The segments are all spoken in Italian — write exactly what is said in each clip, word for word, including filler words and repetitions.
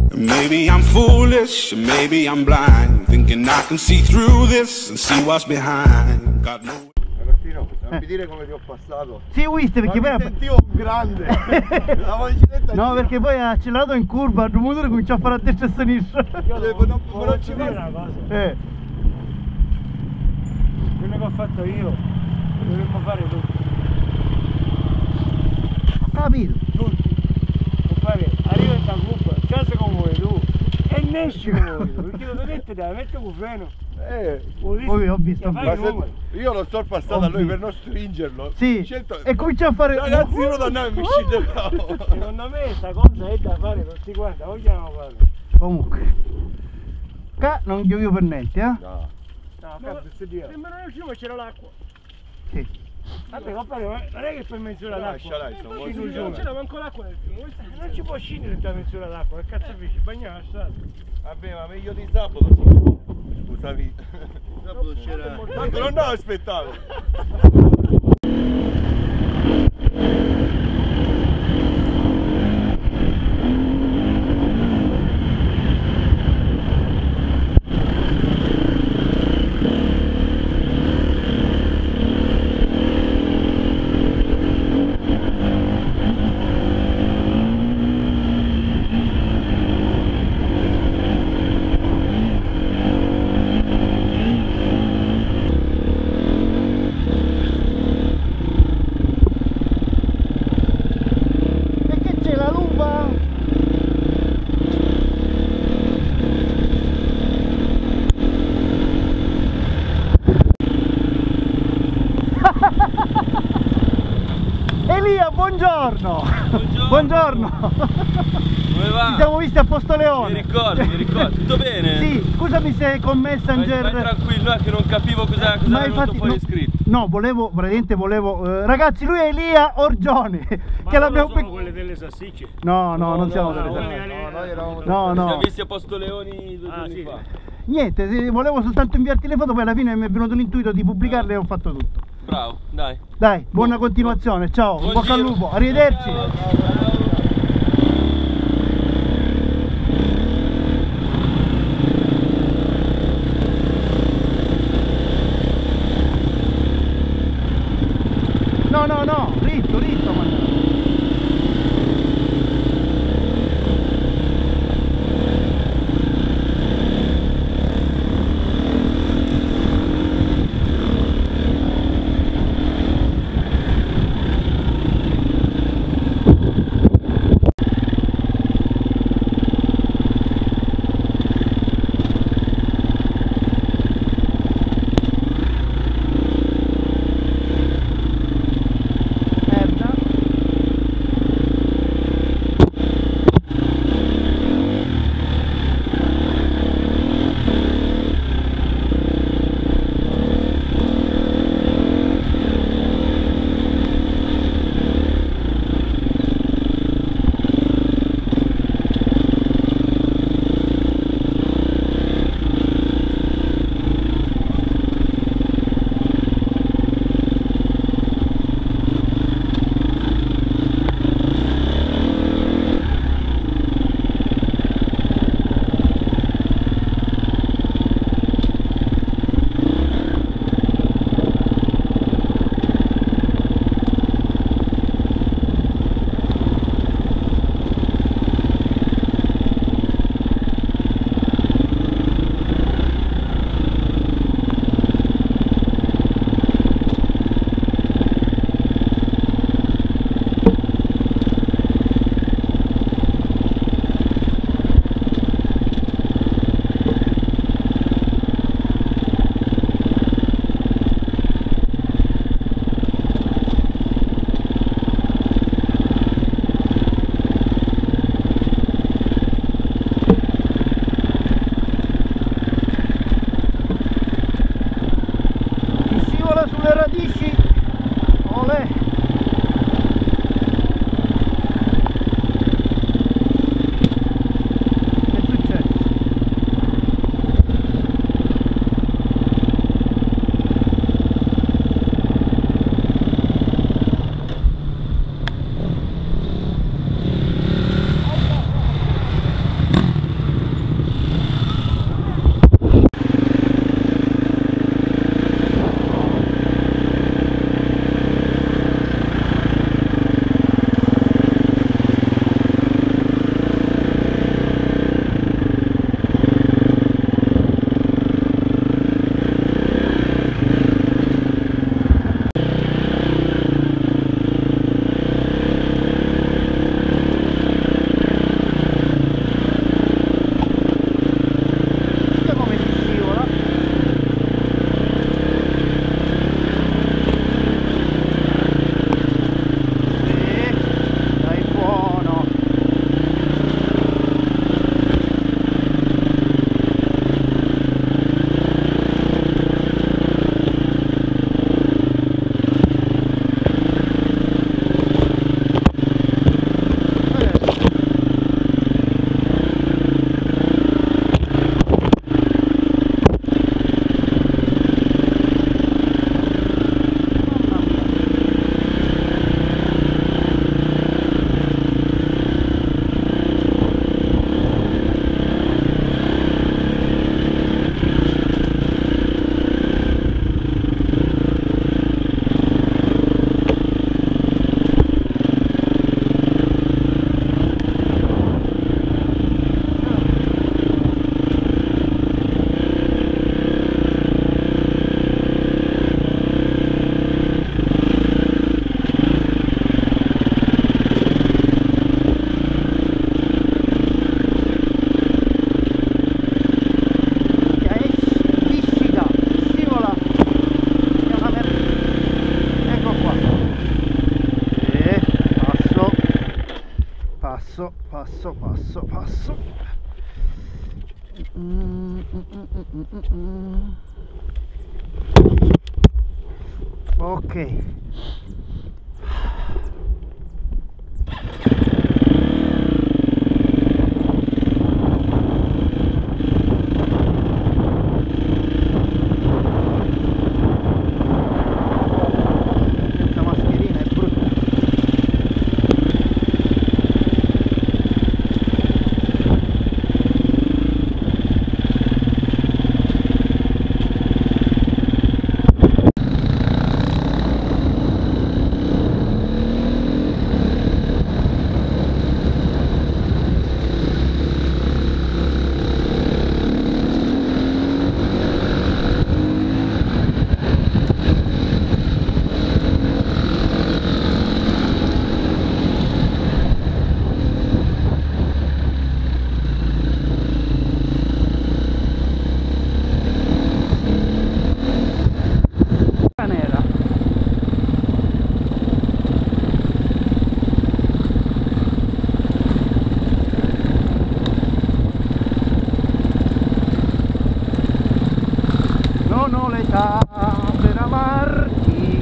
Maybe I'm foolish, maybe I'm blind, thinking I can see through this and see what's behind. God knows. Agostino, non mi dire come ti ho passato. Sì, ho visto perché ma poi... mi sentivo un grande. La maglietta. No, perché poi ha accelerato in curva, il rumore comincia a fare a destra e a sinistra. Io devo, non, non, non ci dire vedo una cosa. Eh. Quello che ho fatto io, lo dovremmo fare tutti. Ho capito. Tutti. Compare, arriva in curva, casa come vuoi tu. E ne esci come vuoi tu. Perché lo detto dai, metti un freno. Eh, Poi ho visto. ma se, io lo sto passando a lui per non stringerlo. Sì. Scelto, E comincia a fare. ragazzi, io da noi mi scenderò. Secondo me sta cosa è da fare tutti quanti, vogliamo fare. Comunque. Qua non piove per niente, eh? No. No, cazzo, sto Dio. Sembra nel fiume c'era l'acqua. Sì. Vabbè, compare, non è che per mezz'ora d'acqua. Non c'era manco l'acqua nel fiume. Non ci può scendere per mezz'ora d'acqua, che cazzo feci? Bagnare la strada. Vabbè, ma meglio di sabato. Scusami. Sabato c'era. Tanto non ho aspettato. Elia, buongiorno! Buongiorno! Buongiorno. Come va? Ci siamo visti a Postoleone! Mi ricordo, mi ricordo, tutto bene? Sì, scusami se con Messenger... Vai, vai tranquillo, è che non capivo cosa, cosa era venuto fuori no, scritto. No, volevo, praticamente volevo... Eh, ragazzi, lui è Elia Orgione! Ma che l'abbiamo sono quelle delle salsicce? No, no, No, non no, siamo no, delle no, salsicce. No, noi eravamo. No, Ci no. siamo visti a Postoleoni due Ah, giorni sì. fa. Niente, se- volevo soltanto inviarti le foto, poi alla fine mi è venuto l'intuito di pubblicarle e ho fatto tutto. Bravo, dai. Dai, buona continuazione, ciao, Buon in bocca al giro. lupo, arrivederci! Ciao, ciao. No, no, no, ritto, ritto, ma... passo, passo, passo. Mm, mm, mm, mm, mm, mm. Ok. Senza mascherina è brutto. Nera. Non ho l'età per amarti.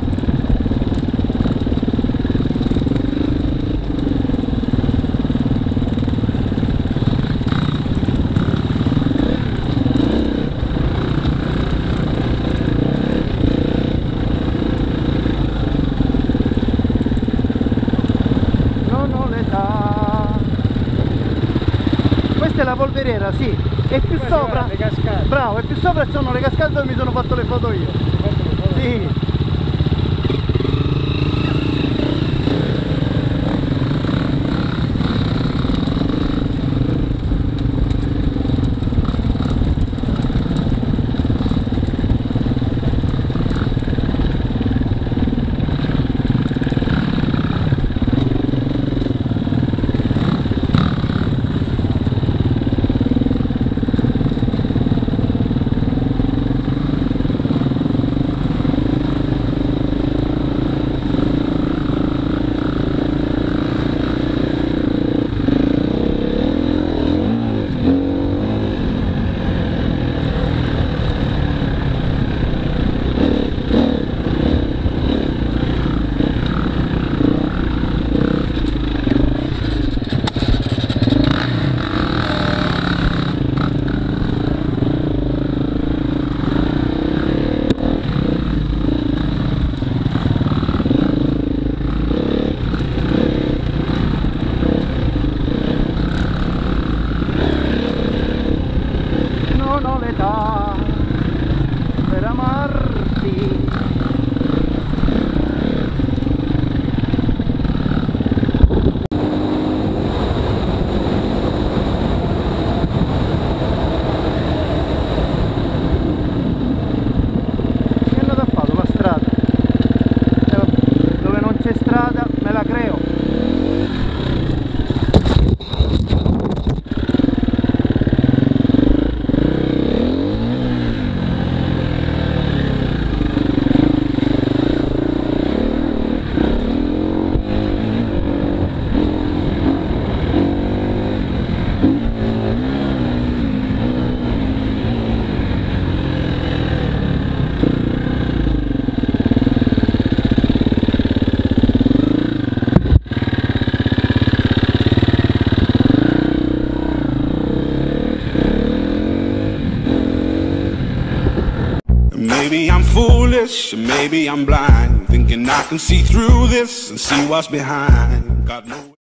Non ho l'età. Questa è la polveriera, sì. E più sopra, le cascate. bravo, e più sopra ci sono le cascate dove mi sono fatto le foto io. Sì. Non ho l'età per amarti. Che hanno tappato la strada? Eh, vabbè, dove non c'è strada me la creo. Maybe I'm foolish, maybe I'm blind, thinking I can see through this and see what's behind. God knows.